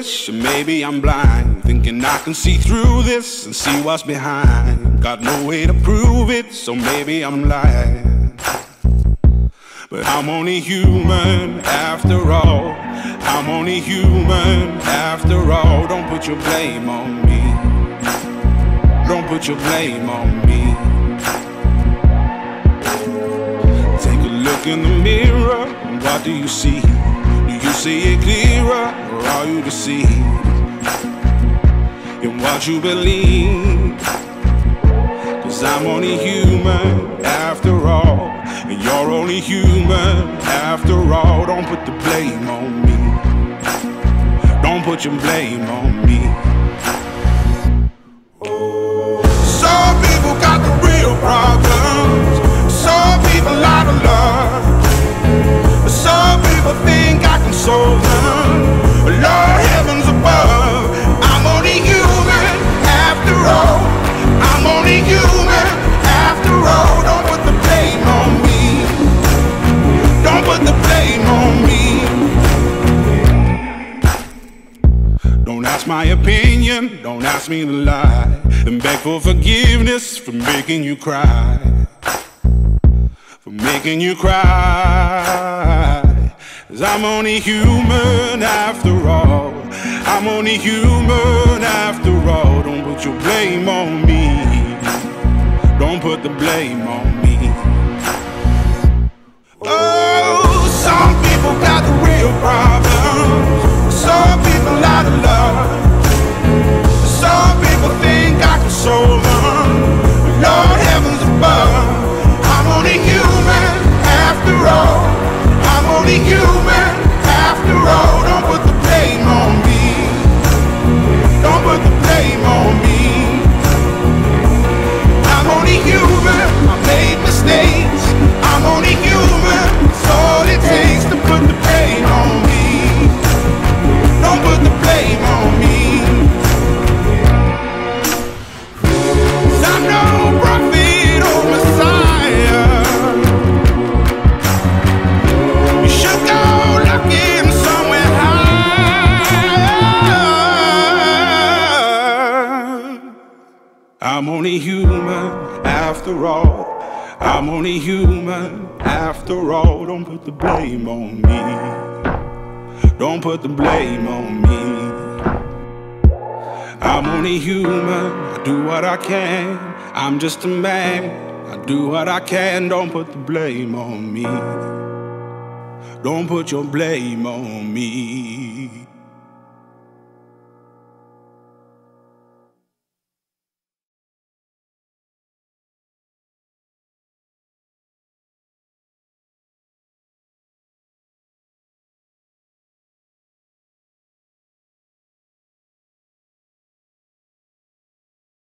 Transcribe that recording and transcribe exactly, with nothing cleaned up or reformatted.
foolish, or maybe I'm blind, thinking I can see through this and see what's behind. Got no way to prove it, so maybe I'm lying. But I'm only human after all. I'm only human after all. Don't put your blame on me. Don't put your blame on me. Take a look in the mirror, what do you see? Do you see it clearer, or are you deceived in what you believe? Cause I'm only human after all, and you're only human after all. Don't put the blame on me. Don't put your blame on me. Some people got the real problems. Some people out of love. Some people think I can solve them. Lord heavens above, I'm only human after all. I'm only human after all. Don't put the blame on me. Don't put the blame on me. Don't ask my opinion, don't ask me to lie, and beg for forgiveness for making you cry. For making you cry. Cause I'm only human after all. I'm only human after all. Don't put your blame on me. Don't put the blame on me. Oh, some people got the real problems. Some people out of love. Some people think I can solve them. Lord heavens above, I'm only human after all. I'm only human after all. Don't put the blame on me. Don't put the blame on me. I'm only human, I made mistakes. I'm only human, it's all it takes to put the blame on me. Don't put the blame on me. 'Cause I'm no prophet or Messiah. You should go looking somewhere higher. I'm only human after all. I'm only human after all. Don't put the blame on me. Don't put the blame on me. I'm only human, I do what I can. I'm just a man, I do what I can. Don't put the blame on me. Don't put your blame on me.